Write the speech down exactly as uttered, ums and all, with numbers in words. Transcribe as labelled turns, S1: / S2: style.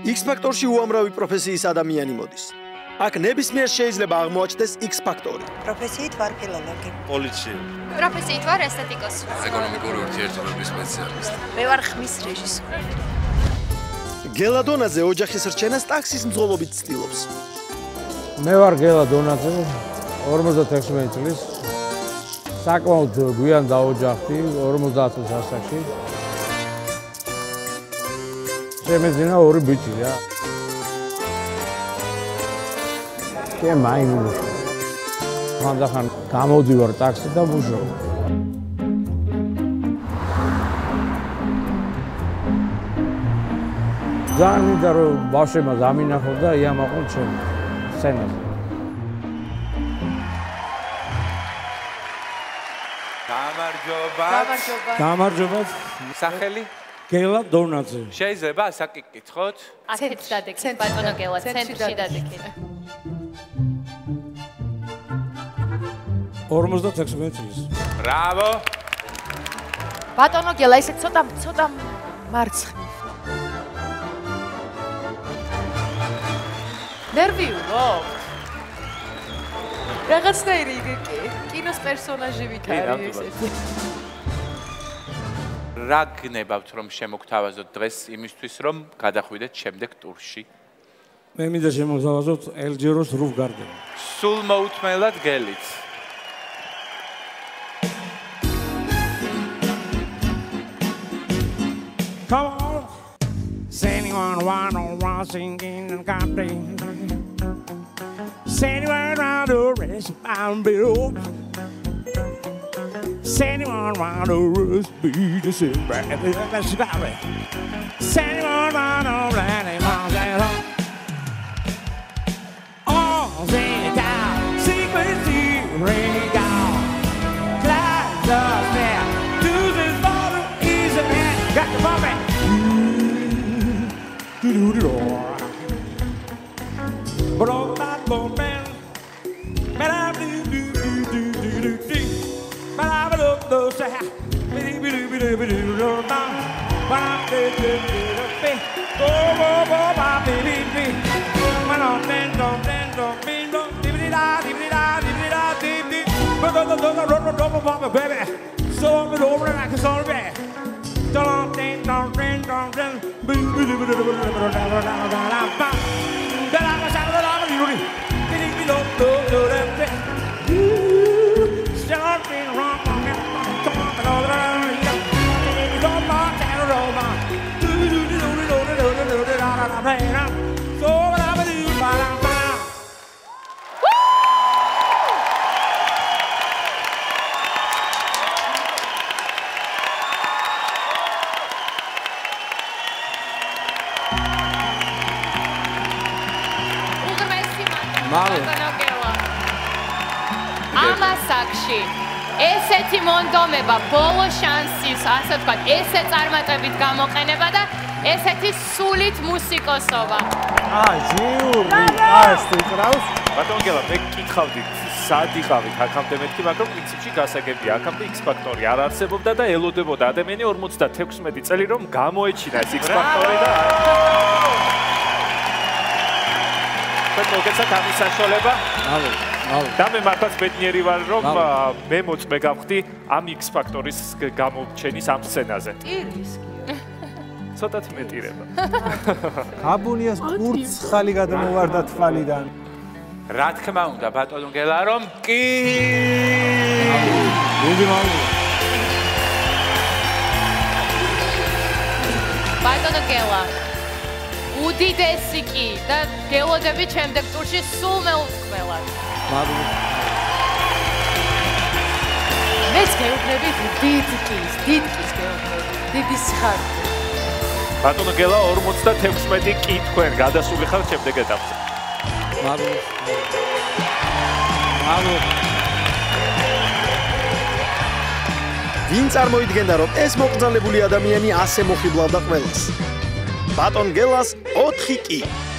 S1: X-ფაქტორში უამრავი პროფესიის ადამიანი მოდის. აქ ნებისმიერ შეიძლება აღმოაჩნდეს X-ფაქტორი.
S2: პროფესიით ვარ ფილოლოგი.
S3: პოლიცია.
S4: პროფესიით ვარ ესთეტიკოსი.
S5: ეკონომიკური ურთიერთობების სპეციალისტი.
S2: მე ვარ ხმის რეჟისორი.
S1: გელა დონაძე ოჯახის რჩენას ტაქსის მძღოლობით ცდილობს.
S6: მე ვარ გელა დონაძე, ორმოცდაექვსმეტ წლის. საკმაოდ გვიან დაოჯახდი ორმოცდაათ წლის ასაკში. შემეძინა ორი ბიჭი რა. კი მაინუს. ხანდახან გამოდივარ ტაქსი და ვუჟრავ. ძალიან მინდა რომ ბავშვებმა დამინახო და იამაყონ ჩემ სცენაზე.
S3: გამარჯობა.
S2: გამარჯობა.
S6: გამარჯობა.
S3: სახელი?
S6: გელა დონაძე.
S3: შეიძლება ასაკი გკითხოთ?
S4: აქეთ დადეკეთ, ბატონო გელა, ცენტრში დადეკეთ.
S6: ორმოცდაექვსმეტ წლის.
S3: ბრავო.
S2: ბატონო გელა, ისე ცოტა ცოტა მარცხნივ. ნერვიულო. რაღაცნაირი კინოს პერსონაჟი ვიქარი ესეთი.
S3: რა გნებავთ რომ შემოგთავაზოთ დღეს იმისთვის რომ გადახვიდეთ შემდეგ ტურში?
S6: მე მინდა შემოგთავაზოთ ელჯეროს რუხ გარდენი.
S3: სულ მოუთმელად გელით.
S6: Come on. Does anyone want to run singing and camping? Does anyone want to race and build? Does anyone want to rush be the same? Let's go. Does anyone want to run a mountain? Oh, sing it down. Secretly rain it down. Clouds are there. To this bottom is a man. Got the moment. But all that moment, but I do do do do do do do. But I will look those hair. Biddy biddy biddy biddy do down. But I did did did a bit. Go go go my baby baby. But on then don't then don't be no dibby da dibby da dibby da dibby. But the the the run run run run baby. So I'm over and I can solve it. Don't think, don't think, don't think. Bing, bing, bing, bing, bing, bing, bing, bing. Then I was out of the line, you know. Didn't be no, no, no, no. Something wrong, come on, and all around. Don't mind, don't mind. Do do do do do do do do do do do. So what I'm gonna do, but I'm gonna.
S4: ბატონო გელა. ამასაკში ესეთი მონდომება ბოლო შანსის, ასე ვთქვათ, ესე წარმატებით გამოყენება და ესეთი სულით მუსიკოსობა.
S7: აი, ჯიური, ას თიკრავს.
S3: ბატონო გელა, მე გკითხავდით, სად იყავით აქამდე მეთქი, მაგრამ პრინციპში გასაგებია, აქამდე X-ფაქტორი არ არსებობდა და ელოდებოდა ადამიანი ორმოცდაექვსმეტ წელი რომ გამოეჩინა ეს X-ფაქტორი და მოგეცათ ამის საშუალება?
S6: ალო, ალო.
S3: და მე მართლაც ბედნიერი ვარ, რომ მე მოწმე გავხდი ამ X-ფაქტორის გამოჩენის ამ სცენაზე.
S2: ტირის კი.
S3: ცოტათ მეტირება.
S7: აბუნიას კურცხალი გადამოვარდა თვალიდან.
S3: რა თქმა უნდა, ბატონო გელა, რომ კი.
S6: დიდი მადლობა.
S4: ბატონო გელა. უდიდესი კი და გელოდები შემდეგ ტურში სულ მეუთხმელად.
S6: მადლობა.
S2: მეც გეუბნები დიდკის, დიდკის გეუბნები. დიდი სიხარული.
S3: ბატონო გელა ორმოცდაექვსმეტ კი თქვენ გადასული ხართ შემდეგ ეტაპზე.
S6: მადლობა. მადლობა.
S1: ვინ წარმოიდგენდა რომ ეს მოკრძალებული ადამიანი ასე მოხიბლავდა ყველას? ბატონ გელას ოთხი კი.